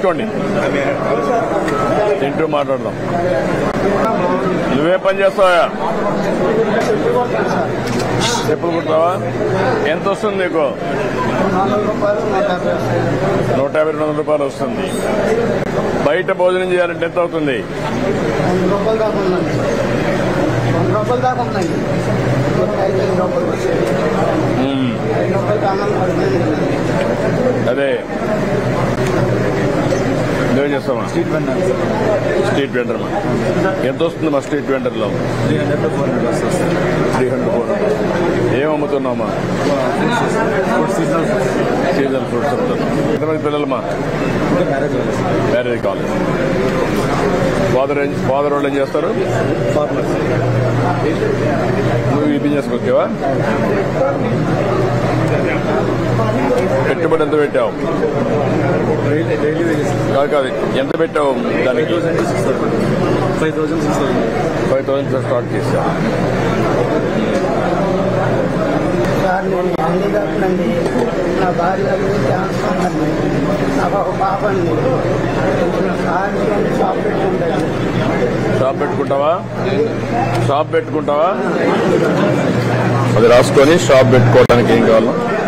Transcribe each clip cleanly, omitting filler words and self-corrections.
తీసుకోండి, తింటూ మాట్లాడదాం. నువ్వే పని చేస్తావా? చెప్పులు కుడతావా? ఎంత వస్తుంది నీకు? 150-200 రూపాయలు వస్తుంది. బయట భోజనం చేయాలంటే ఎంత అవుతుంది? 100 రూపాయలు దాకా ఉందండి. 100 రూపాయలు దాకా ఉందండి. 5 రూపాయలు 5 రూపాయలు కావాలి. అదే ఏం చేస్తామా? స్ట్రీట్ వెండర్ ఎంత వస్తుంది మా స్ట్రీట్ వెండర్లో? 300-400. ఏం అమ్ముతున్నామా? సీజనల్ ఫ్రూట్స్ అమ్ముతున్నాం. ఎంతమంది పిల్లలమ్మా? Marriage college. ఫాదర్ వాళ్ళు ఏం చేస్తారు? నువ్వు ఈ బిజినెస్కి వచ్చావా? పెట్టుబడి ఎంత పెట్టావు? కాదు, ఎంత పెట్టావు దానికి? 5,000 స్టార్ట్ చేశావు. సార్ నేను హ్యాండిక్యాప్నండి. నా భార్య క్యాన్సర్ అండి. నాకు ఒక పాప అండి. షాప్ పెట్టుకుంటాను. షాప్ పెట్టుకుంటావా? షాప్ పెట్టుకుంటావా? అది రాసుకొని షాప్ పెట్టుకోవడానికి ఏం కావాలి?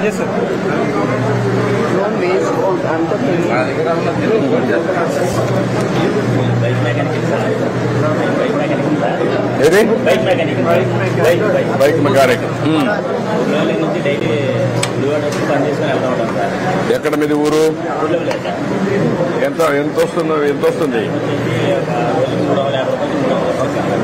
ఏది? Bike mechanic. ఎక్కడ మీది ఊరు? ఎంత వస్తుంది?